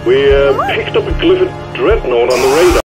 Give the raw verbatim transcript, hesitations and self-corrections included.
We uh, picked up a Glyphid dreadnought on the radar.